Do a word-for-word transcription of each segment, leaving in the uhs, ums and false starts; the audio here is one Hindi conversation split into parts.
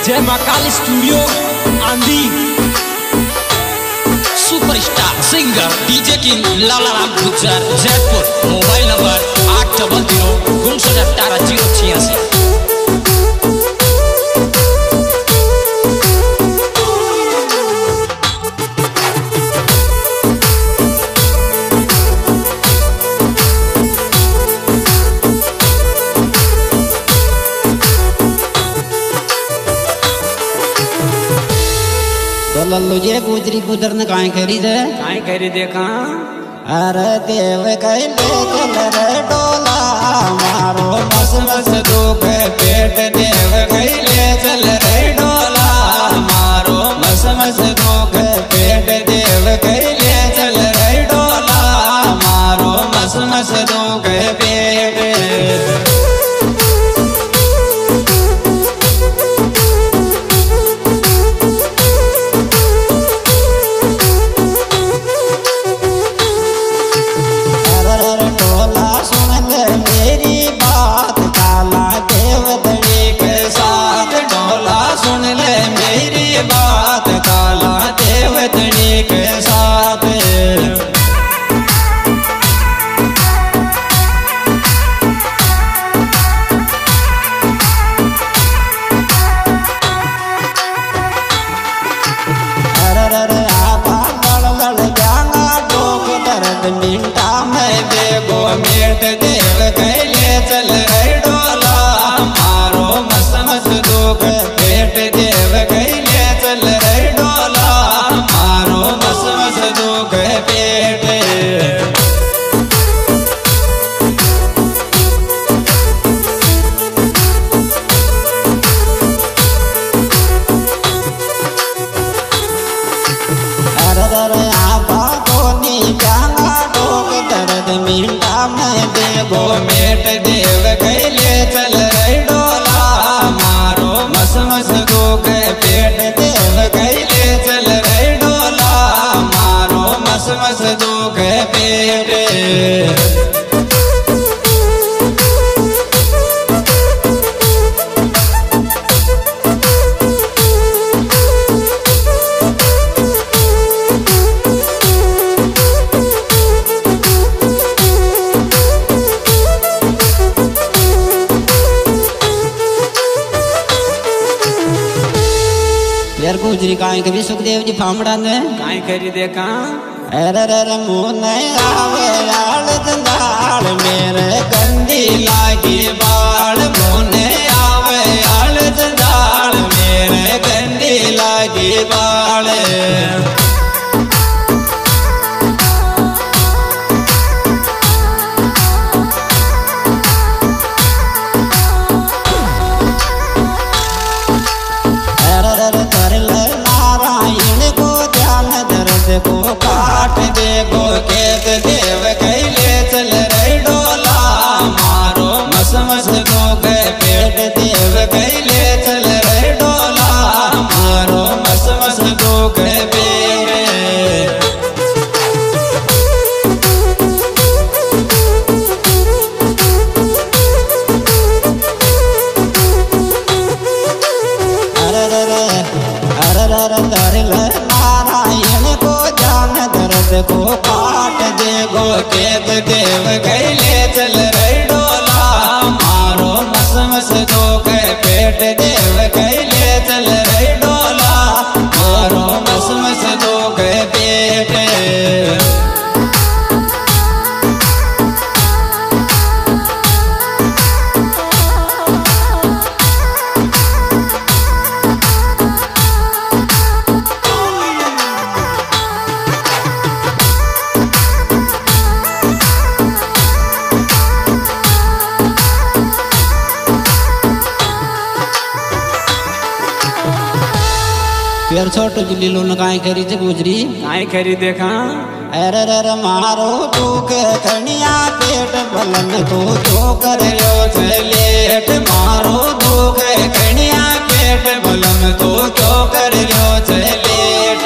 जय मां काली स्टूडियो आंधी superstar singer DJ king Lala Ram Gujjar Jaipur. Mobile number आठ डबल जीरो उनसठ अठारह जीरो छियासी। लल्लू जे गुजरी गुजर ने काहे करी दे काहे करी देखा। अरे देव कहले चल रे डोला मारो मस मस दुख पेट। देव कहले चल रे डोला मारो मस मस दुख पेट। देव कहले चल रे डोला मारो मस मस दुख पेट। मिंटा में बेगो मेट। देव कहले चल रे डोला मारो मस मस दुख पेट। देव कहले चल रे डोला मारो मस मस दुख पेट। मिंटा में देगो मेट। देव कहले चल रे डोला मारो मस मस दुख पेट। देव कहले चल रे डोला मारो मस मस दुख पेट। यार गुजरी काहे कभी सुखदेव जी फामड़ा ने काहे करी देखा। अरे रे मुँह आवे आल दंदाल मेरे गंदी लागी बाल। मुँह आवे आल दंदाल मेरे गंदी लागी बाल। को काट देगो केत। देव कहले चल रे डोला मारो मस मस दुख पेट। देव कहले चल रे डोला मारो मस मस दुख पेट। अरे रे अरे रे धरल नारायण को जान दर्द को काट देगो केत। देव कहले चल रे डोला मारो मस मस दुख पेट। देव कहले चल रे डोला मारो मस मस दुख पेट। फिर छोटो जिली लो काहे करी जे गुजरी काहे करी देखा। अरे रे मारो दुख खनिया पेट बलन तो जो कर लो लेट। मारो दुख खनिया पेट बलन तो जो कर लो लेट।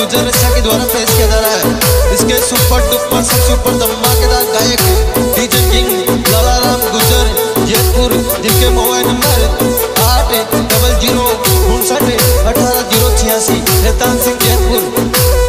गुजर रसिया के द्वारा पेश किया जा रहा है। इसके सुपर डुपर सबसे ऊपर धमाकेदार गायक डीजे किंग लाला राम गुजर जयपुर, जिनके मोबाइल नंबर आठ डबल जीरो उनसठ अठारह जीरो छियासी। रेतान सिंह जयपुर।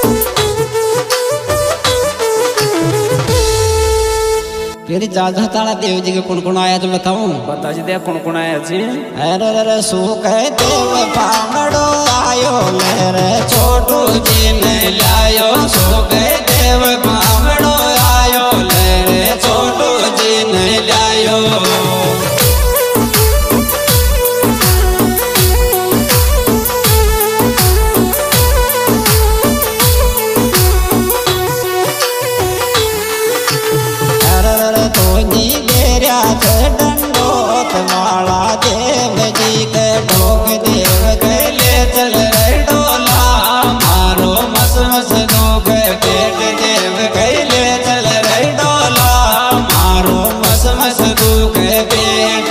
फिर जाजा ताला देव जी के कौन कौन आया तो बताऊं? बता जी दे कौन कौन आया जी? अरे रे सुख देव पामड़ो आयो मेरे छोटू जी ने लायो। सुख देव पामड़ो आयो मेरे छोटू जी ने लायो। डंडोत वाला देव जी के ढोक देव गले चल रे डोला मारो मस मस दुख पेट देव गले चल रे डोला मारो मस मस दुख पेट।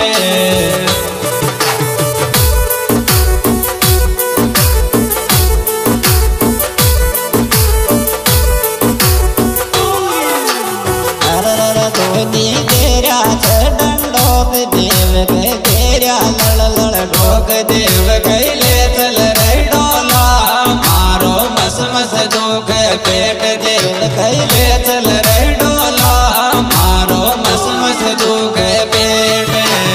देव के तेरा लड़ लड़ ढोक देव कैले चल रे डोला मारो मस मस दुख पेट देव कैले चल रे डोला मारो मस मस दुख पेट।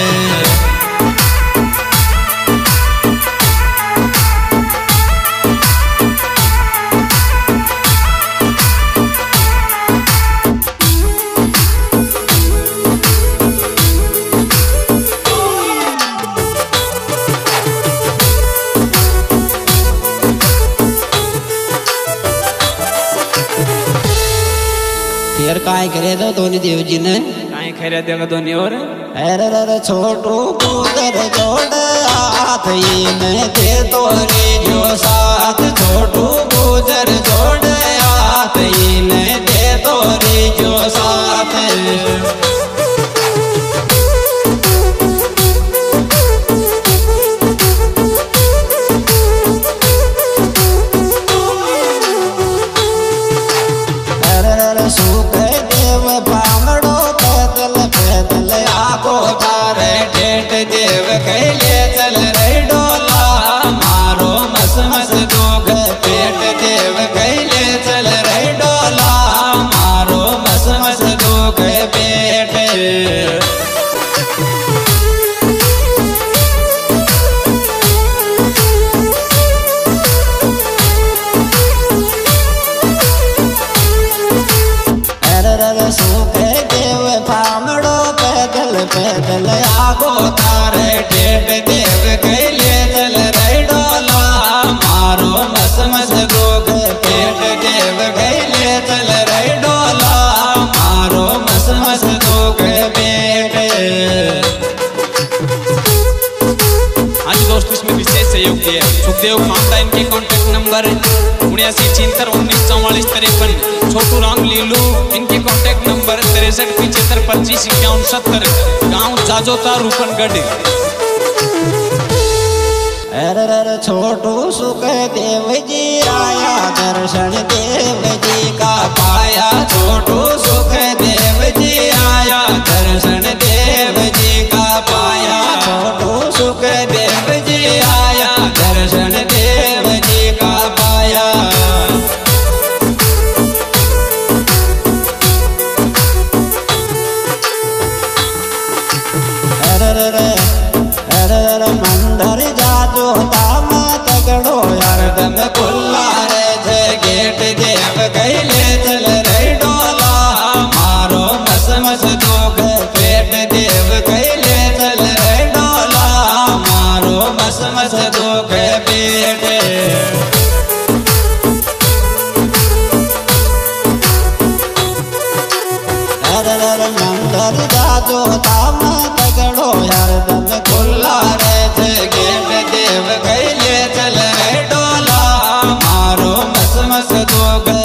फिर काय करे तो दोनों देव जी ने काहे खैर देगा दोनों और? अरे रे छोटू गुजर जोड़ हाथ में दे तोरी जो साथ। छोटू गुजर जोड़ हाथ में दे तोरी जो साथ। सुख देव पामड़ो पैदल पैदल आगो तारे ठेठ देव कैले चल रे डोला मारो मस मस दुख पेट देव कैले चल रे डोला मारो मस मस दुख पेट। सुख देव पामड़ो पैदल पैदल आगो तारे ठेठ देव कैले चल रे डोला मारो मस मस दुख पेट देव कैले चल रे डोला मारो मस मस दुख पेट। आज दोस्तों इसमें विशेष सहयोग किया सुखदेव मामदा, इनके कॉन्टैक्ट नंबर उन्यासी छिहत्तर उन्नीस चौवालीस तिरपन। छोटू राम लीलू, इनके कॉन्टैक्ट नंबर तिरसठ पिछहत्तर पच्चीस इक्यावन सत्तर। गाँव जाजोता रूपनगढ़। अरे छोटू सुख देव जी आया दर्शन देव जी का पाया। छोटू सुख देव जी आया दर्शन देव जी का पाया। छोटू सुख देव जी आया दर्शन देव जी का पाया। अरे अरे मंदिर जाजो दाम तगड़ो यार दम खुल्ला रे जे गेट देव कैले चल रे डोला मारो मस मस दुख पेट देव कैले चल रे डोला मारो मस मस दुख पेट। अरे मंदिर जाजो दाम तगड़ो यार दम खुल्ला रे जे गेट देव कैले चल रे डोला मारो मस मस दुख